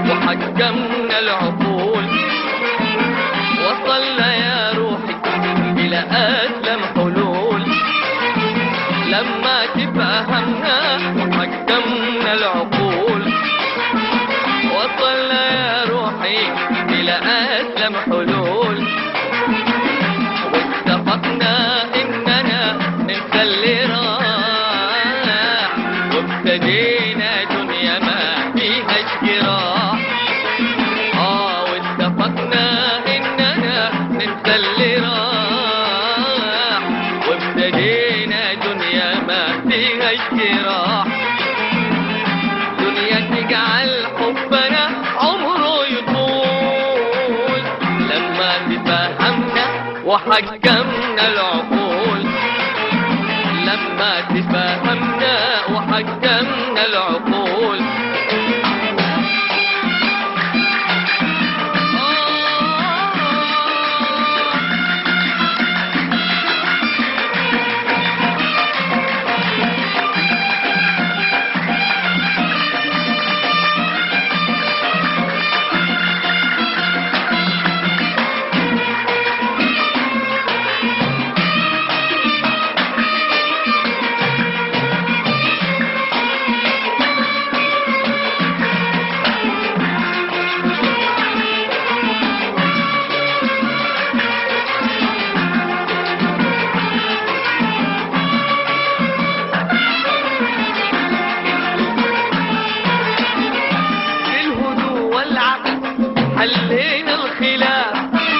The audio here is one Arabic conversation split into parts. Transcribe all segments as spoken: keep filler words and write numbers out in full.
وحكمنا العقول، وصلنا يا روحي إلى أسلم حلول. لما تفهمنا وحكمنا العقول، وصلنا يا روحي إلى أسلم حلول. واتفقنا إننا ننسى اللي راح، وابتدينا دنيا ما فيها اجتراح. آه واتفقنا إننا ننسى اللي راح، وابتدينا دنيا ما فيها اجتراح. دنيا تجعل حبنا عمره يطول، لما تفهمنا وحكمنا العقول. لما تفهمنا وحكمنا العقول. حلينا الخلاف،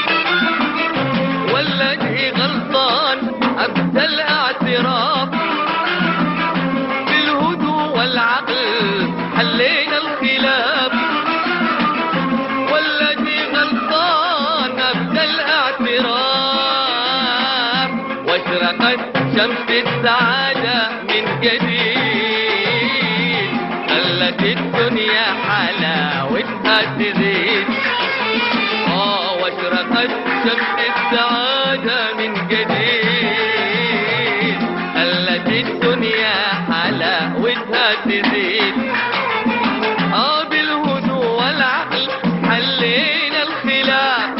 والذي غلطان أبدى الاعتراف. بالهدوء والعقل حلينا الخلاف، والذي غلطان أبدى الاعتراف. واشرقت شمس السعادة من جديد، خلت الدنيا حلاوتها تزيد. واشرقت شمس السعادة من جديد، خلت الدنيا حلاوتها تزيد. آه بالهدوء والعقل حلينا الخلاف،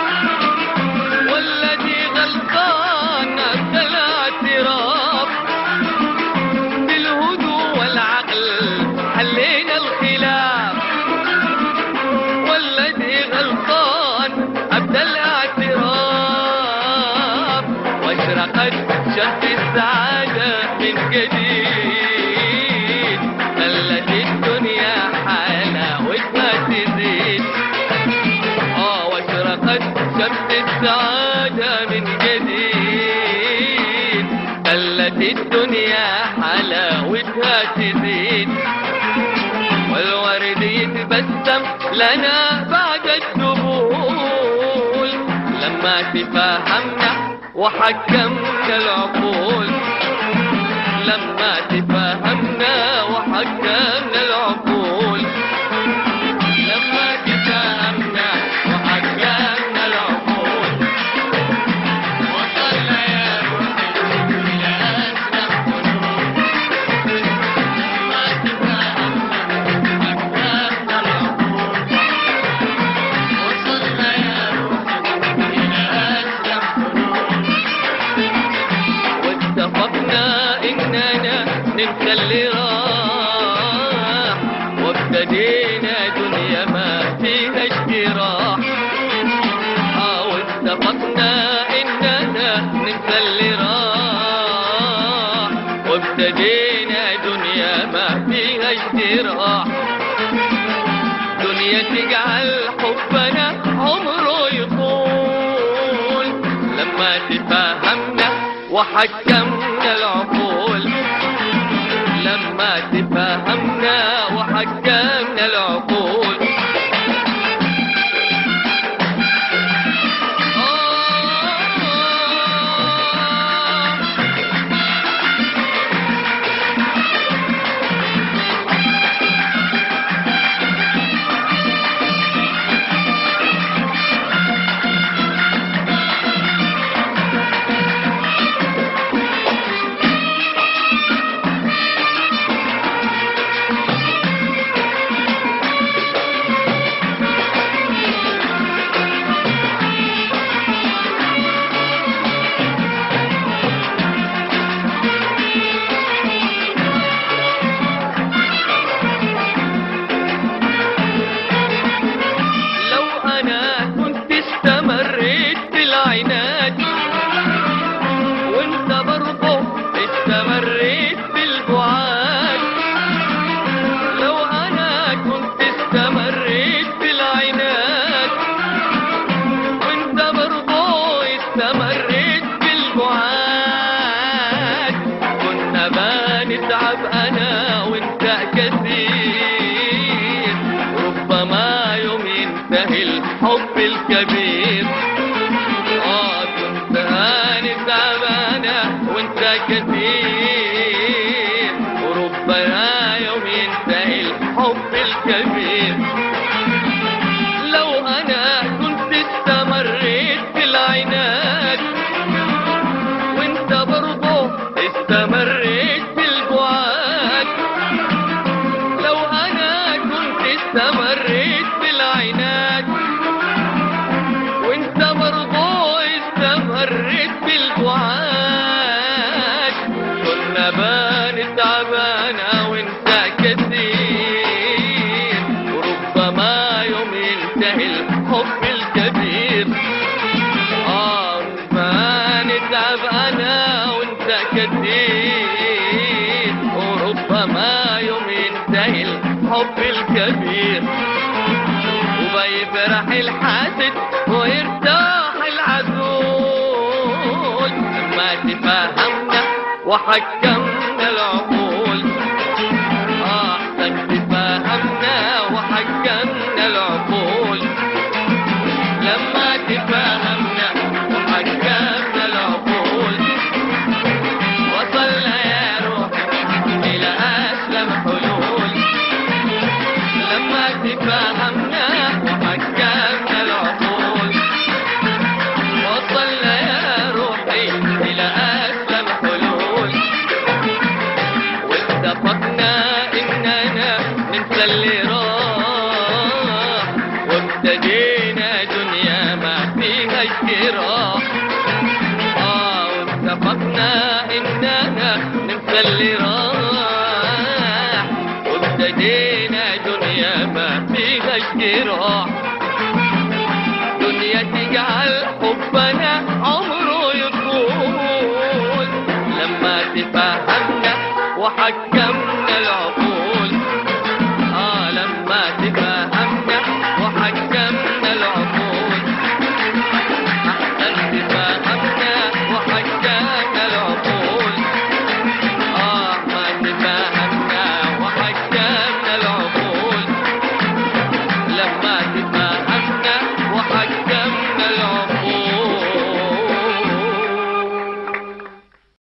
والذي غلطان أبدى الاعتراف. بالهدوء والعقل حلينا الخلاف، والذي غلطان أبدى الاعتراف. واشرقت شمس السعادة من جديد، خلت الدنيا حلاوتها تزيد. آه واشرقت شمس السعادة من جديد، خلت الدنيا حلاوتها تزيد. والورد يتبسم لنا بعد الذبول، لما تفهمنا وحكمنا العقول. لما تفهمنا وحكمنا العقول. لما تفهمنا وحكمنا العقول، وصلنا يا روحي إلى أسلم حلول. لما تفهمنا وحكمنا العقول، وصلنا يا روحي إلى أسلم حلول. واتفقنا إننا ننسى اللي راح، وابتدينا دنيا ما فيها اجتراح. آه واتفقنا إننا ننسى اللي راح، وابتدينا دنيا ما فيها اجتراح. دنيا تجعل حبنا عمره يطول، لما تفهمنا وحكمنا العقول. لما تفهمنا وحكمنا العقول. الحب الكبير. اه كنت هاني تعبانة وانت كثير، وربما يوم ينتهي الحب الكبير. لو انا كنت استمريت في العناد وانت برضه استمريت في البعاد، لو انا كنت استمريت في العناد وانت برضه استمريت في البعاد، كنا بان تعبانة وانت كثير، وربما يوم ينتهي الحب الكبير. اه بان تعبانة وانت كثير، وربما يوم ينتهي الحب الكبير. وبيفرح الحاسد ويرتاح العزول، ما تفهمنا وحكمنا العقول. آه احسن تفهمنا وحكمنا العقول، لما تفهمنا وحكمنا العقول، وصلنا يا روح إلى أسلم حلول. لما تفهمنا وحكمنا العقول، وصلنا يا روحي إلى أسلم حلول. واتفقنا إننا ننسى اللي راح، وابتدينا دنيا ما فيها اجتراح. آه واتفقنا إننا ننسى اللي راح، وابتدينا دنيا ما فيها اجتراح. دنيا تجعل حبنا عمره يطول، لما تفهمنا وحكمنا العقول. آه لما تفهمنا وحكمنا العقول، أحسن تفهمنا وحكمنا العقول. آه ما تفهمنا وحكمنا العقول، لما تفهمنا